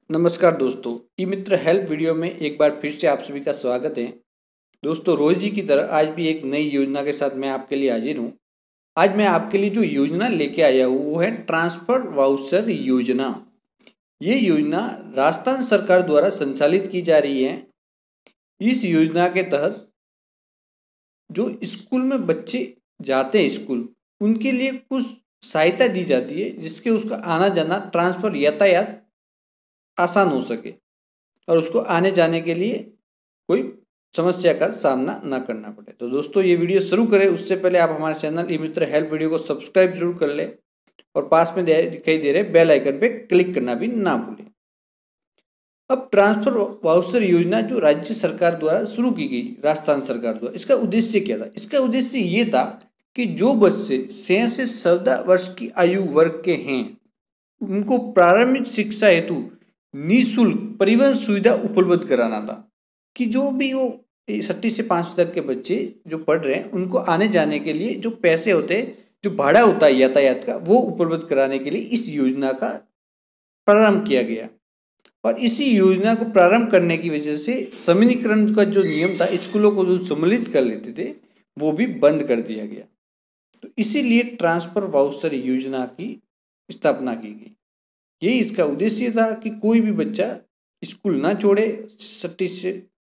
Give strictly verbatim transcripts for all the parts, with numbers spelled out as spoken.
नमस्कार दोस्तों, ई Mitra help video में एक बार फिर से आप सभी का स्वागत है। दोस्तों, रोज ही की तरह आज भी एक नई योजना के साथ मैं आपके लिए हाजिर हूँ। आज मैं आपके लिए जो योजना लेके आया हूँ वो है ट्रांसफर वाउचर योजना। ये योजना राजस्थान सरकार द्वारा संचालित की जा रही है। इस योजना के तहत जो स्कूल में बच्चे जाते हैं स्कूल, उनके लिए कुछ सहायता दी जाती है जिसके उसका आना जाना ट्रांसफर यातायात आसान हो सके और उसको आने जाने के लिए कोई समस्या का सामना ना करना पड़े। तो दोस्तों, ये वीडियो शुरू करें उससे पहले आप हमारे channel E Mitra help video को सब्सक्राइब जरूर कर लें और पास में दिखाई दे रहे बेल आइकन पे क्लिक करना भी ना भूलें। अब ट्रांसफर वाउचर योजना जो राज्य सरकार द्वारा शुरू की गई, राजस्थान सरकार द्वारा, इसका उद्देश्य क्या था? इसका उद्देश्य ये था कि जो बच्चे छह से चौदह वर्ष की आयु वर्ग के हैं उनको प्रारंभिक शिक्षा हेतु निःशुल्क परिवहन सुविधा उपलब्ध कराना था। कि जो भी वो छठी से पाँच तक के बच्चे जो पढ़ रहे हैं उनको आने जाने के लिए जो पैसे होते हैं, जो भाड़ा होता है यातायात का, वो उपलब्ध कराने के लिए इस योजना का प्रारंभ किया गया। और इसी योजना को प्रारंभ करने की वजह से समूहीकरण का जो नियम था, स्कूलों को जो सम्मिलित कर लेते थे, वो भी बंद कर दिया गया। तो इसीलिए ट्रांसफर वाउचर योजना की स्थापना की गई। यही इसका उद्देश्य था कि कोई भी बच्चा स्कूल ना छोड़े छठी से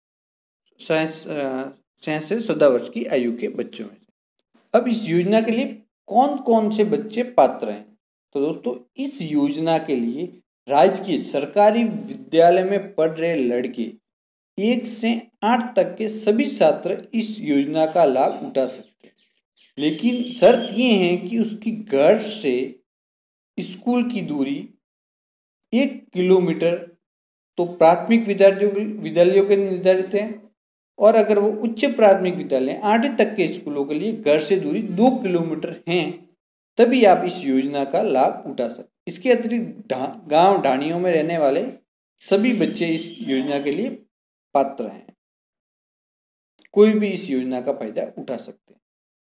छह से चौदह वर्ष की आयु के बच्चों में। अब इस योजना के लिए कौन कौन से बच्चे पात्र हैं? तो दोस्तों, इस योजना के लिए राजकीय सरकारी विद्यालय में पढ़ रहे लड़के एक से आठ तक के सभी छात्र इस योजना का लाभ उठा सकते हैं। लेकिन शर्त ये है कि उसकी घर से स्कूल की दूरी एक किलोमीटर तो प्राथमिक विद्यालयों विद्यालयों के निर्धारित है, और अगर वो उच्च प्राथमिक विद्यालय आठवीं तक के स्कूलों के लिए घर से दूरी दो किलोमीटर हैं, तभी आप इस योजना का लाभ उठा सकते। इसके अतिरिक्त गांव ढाणियों में रहने वाले सभी बच्चे इस योजना के लिए पात्र हैं। कोई भी इस योजना का फायदा उठा सकते हैं।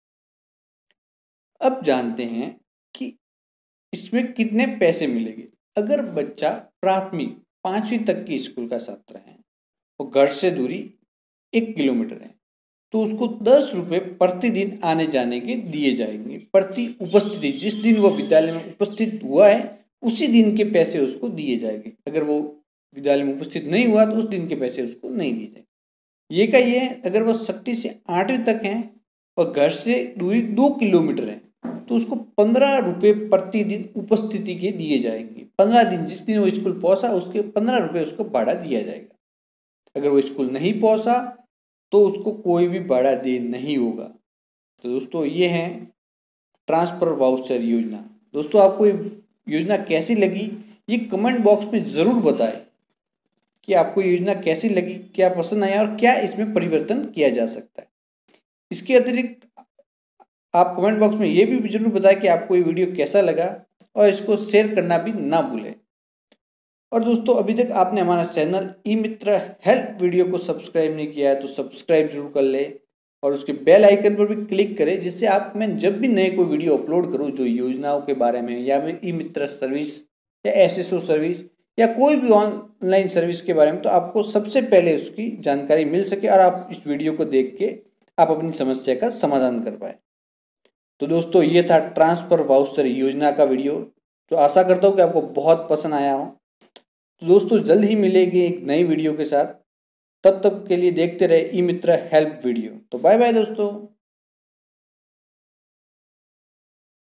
अब जानते हैं कि इसमें कितने पैसे मिलेंगे। अगर बच्चा प्राथमिक पांचवी तक की स्कूल का छात्र है और घर से दूरी एक किलोमीटर है, तो उसको दस रुपये प्रतिदिन आने जाने के दिए जाएंगे प्रति उपस्थिति। जिस दिन वो विद्यालय में उपस्थित हुआ है उसी दिन के पैसे उसको दिए जाएंगे। अगर वो विद्यालय में उपस्थित नहीं हुआ तो उस दिन के पैसे उसको नहीं दिए जाएंगे। ये का ये है, अगर वो छठी से आठवीं तक है और घर से दूरी दो किलोमीटर है तो उसको पंद्रह रुपये प्रतिदिन उपस्थिति के दिए जाएंगे। पंद्रह दिन, जिस दिन वो स्कूल पहुंचा उसके पंद्रह रुपये उसको भाड़ा दिया जाएगा। अगर वो स्कूल नहीं पहुंचा तो उसको कोई भी भाड़ा दे नहीं होगा। तो दोस्तों, ये है ट्रांसफर वाउचर योजना। दोस्तों, आपको ये योजना कैसी लगी ये कमेंट बॉक्स में ज़रूर बताएं कि आपको योजना कैसी लगी, क्या पसंद आया और क्या इसमें परिवर्तन किया जा सकता है। इसके अतिरिक्त आप कमेंट बॉक्स में ये भी जरूर बताएं कि आपको ये वीडियो कैसा लगा और इसको शेयर करना भी ना भूलें। और दोस्तों, अभी तक आपने हमारा channel E Mitra help video को सब्सक्राइब नहीं किया है तो सब्सक्राइब जरूर कर ले और उसके बेल आइकन पर भी क्लिक करें, जिससे आप मैं जब भी नए कोई वीडियो अपलोड करूं जो योजनाओं के बारे में या फिर ई मित्र सर्विस या एस एस ओ सर्विस या कोई भी ऑनलाइन सर्विस के बारे में, तो आपको सबसे पहले उसकी जानकारी मिल सके और आप इस वीडियो को देख के आप अपनी समस्या का समाधान कर पाए। तो दोस्तों, ये था ट्रांसफर वाउचर योजना का वीडियो, तो आशा करता हूँ कि आपको बहुत पसंद आया हो। तो दोस्तों, जल्द ही मिलेंगे एक नई वीडियो के साथ। तब तक के लिए देखते रहे ई मित्र हेल्प वीडियो। तो बाय बाय दोस्तों।